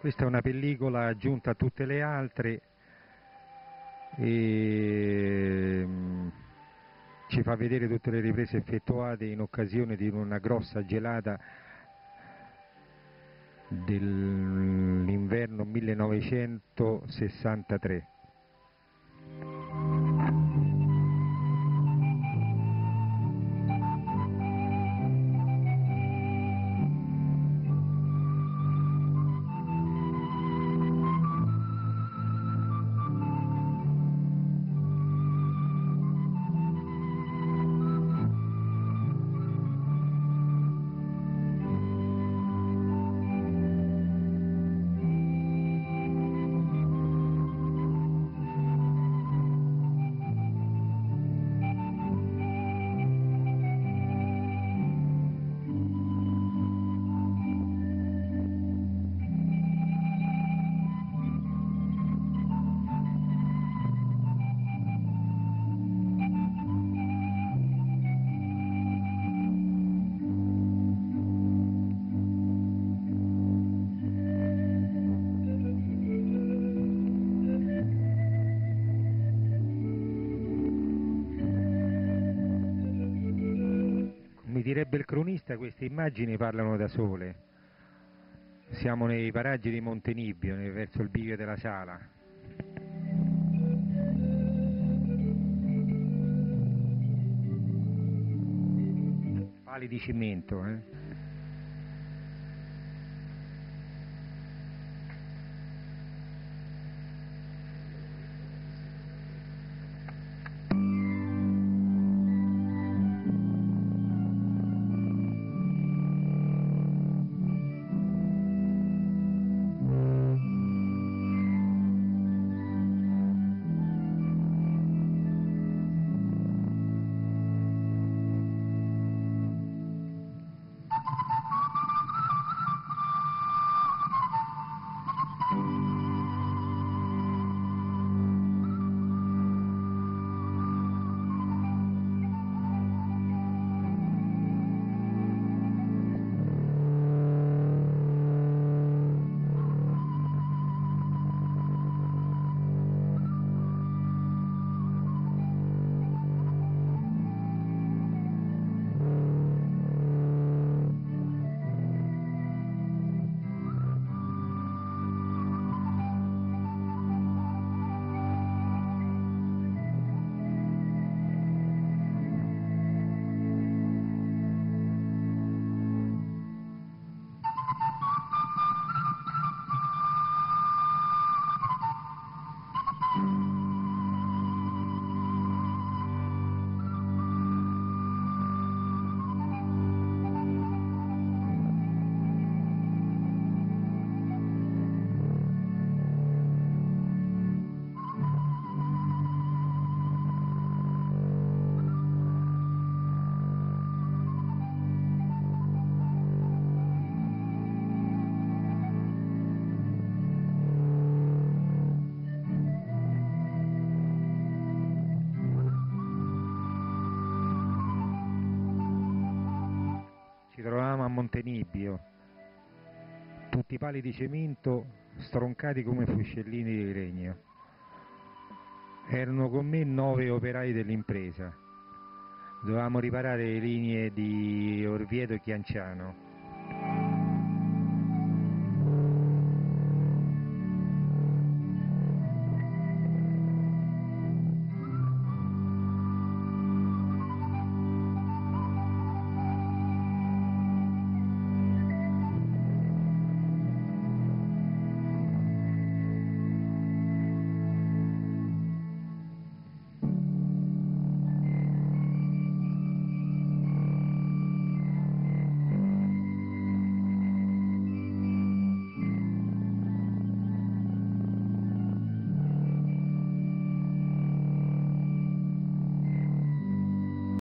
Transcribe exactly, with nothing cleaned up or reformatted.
Questa è una pellicola aggiunta a tutte le altre e mm, ci fa vedere tutte le riprese effettuate in occasione di una grossa gelata dell'inverno millenovecentosessantatré. Mi direbbe il cronista, queste immagini parlano da sole. Siamo nei paraggi di Monte Nibbio, verso il bivio della Sala. Pali di cemento, eh? Ci trovavamo a Monte Nibbio, tutti i pali di cemento stroncati come fuscellini di legno. Erano con me nove operai dell'impresa. Dovevamo riparare le linee di Orvieto e Chianciano.